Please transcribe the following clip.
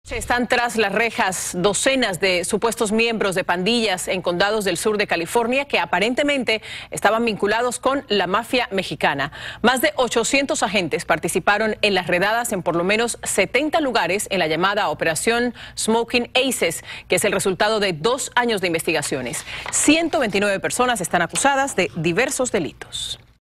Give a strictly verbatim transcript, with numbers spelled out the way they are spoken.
Están tras las rejas docenas de supuestos miembros de pandillas en condados del sur de California que aparentemente estaban vinculados con la mafia mexicana. Más de ochocientos agentes participaron en las redadas en por lo menos setenta lugares en la llamada Operación Smoking Aces, que es el resultado de dos años de investigaciones. ciento veintinueve personas están acusadas de diversos delitos.